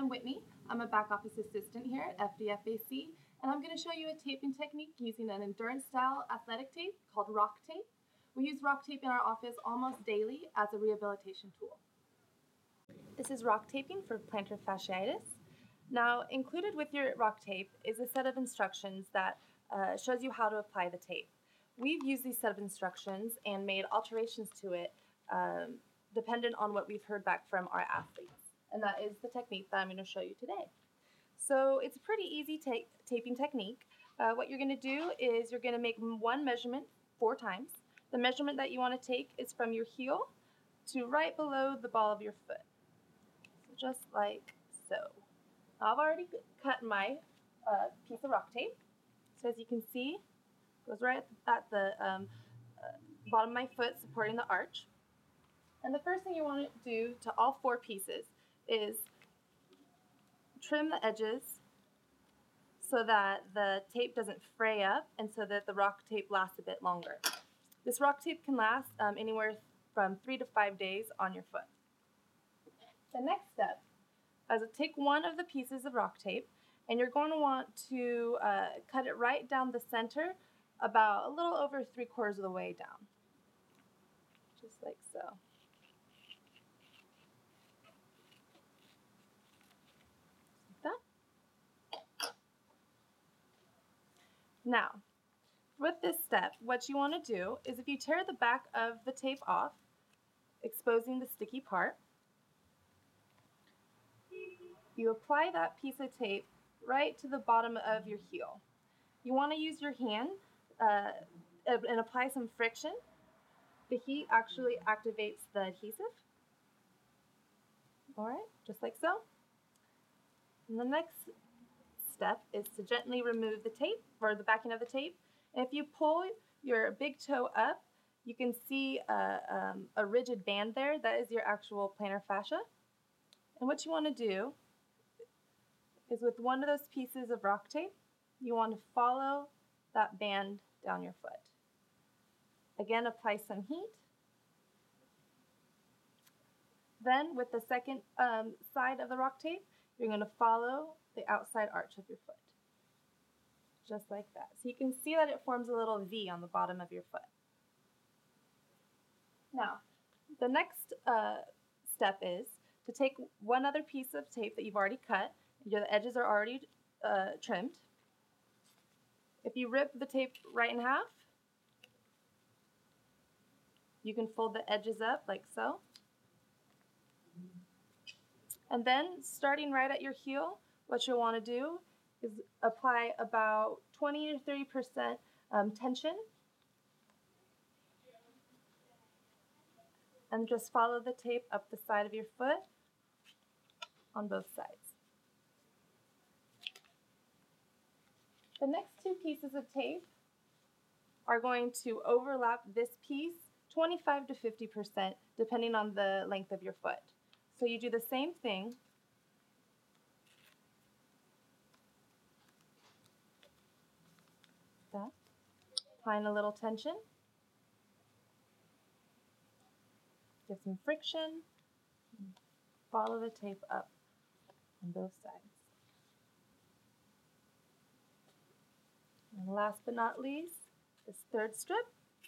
I'm Whitney. I'm a back office assistant here at FDFAC, and I'm going to show you a taping technique using an endurance-style athletic tape called Rocktape. We use Rocktape in our office almost daily as a rehabilitation tool. This is rock taping for plantar fasciitis. Now, included with your Rocktape is a set of instructions that shows you how to apply the tape. We've used these set of instructions and made alterations to it dependent on what we've heard back from our athletes. And that is the technique that I'm going to show you today. So it's a pretty easy taping technique. What you're going to do is you're going to make one measurement 4 times. The measurement that you want to take is from your heel to right below the ball of your foot. So just like so. I've already cut my piece of rock tape. So as you can see, it goes right at the bottom of my foot supporting the arch. And the first thing you want to do to all 4 pieces is trim the edges so that the tape doesn't fray up and so that the rock tape lasts a bit longer. This rock tape can last anywhere from 3 to 5 days on your foot. The next step is to take one of the pieces of rock tape and you're going to want to cut it right down the center, about a little over 3/4 of the way down. Just like so. Now, with this step, what you want to do is if you tear the back of the tape off, exposing the sticky part, you apply that piece of tape right to the bottom of your heel. You want to use your hand and apply some friction. The heat actually activates the adhesive. All right, just like so. And the next step is to gently remove the tape or the backing of the tape. And if you pull your big toe up, you can see a rigid band there. That is your actual plantar fascia. And what you want to do is with one of those pieces of rock tape, you want to follow that band down your foot. Again, apply some heat. Then with the second side of the rock tape, you're going to follow the outside arch of your foot. Just like that. So you can see that it forms a little V on the bottom of your foot. Now, the next step is to take one other piece of tape that you've already cut. The edges are already trimmed. If you rip the tape right in half, you can fold the edges up like so. And then, starting right at your heel, what you'll want to do is apply about 20 to 30% tension. And just follow the tape up the side of your foot on both sides. The next 2 pieces of tape are going to overlap this piece 25 to 50% depending on the length of your foot. So you do the same thing. Applying a little tension. Give some friction. Follow the tape up on both sides. And last but not least, this third strip.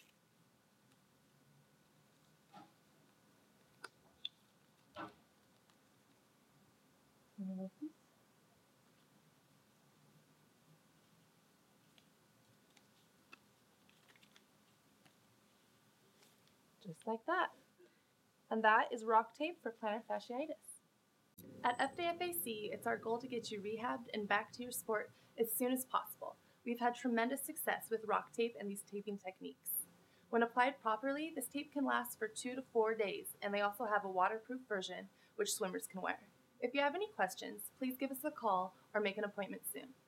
Just like that. And that is rock tape for plantar fasciitis. At FDFAC, it's our goal to get you rehabbed and back to your sport as soon as possible. We've had tremendous success with rock tape and these taping techniques. When applied properly, this tape can last for 2 to 4 days, and they also have a waterproof version which swimmers can wear. If you have any questions, please give us a call or make an appointment soon.